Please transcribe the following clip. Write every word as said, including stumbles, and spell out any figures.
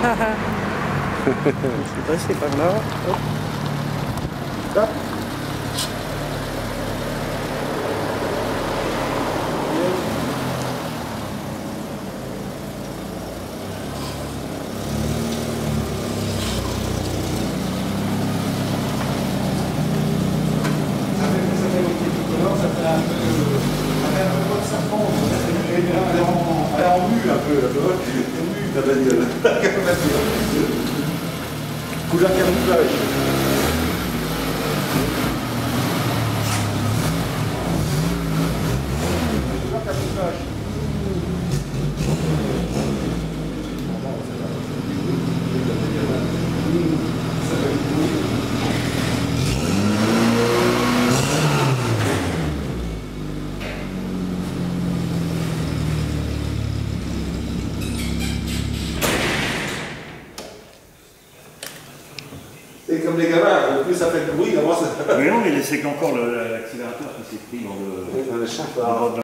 C'est passé par là. Hop. Hop. Ça fait un peu, ça fait un peu comme ça fond, elle est en, elle est en mue un peu, elle est mue la bagnole. Couleur camouflage. Couleur camouflage. Et comme les gamins, plus ça fait de bruit, avant ça... Mais non, mais c'est qu'encore l'accélérateur qui s'est pris dans le... Dans le champ.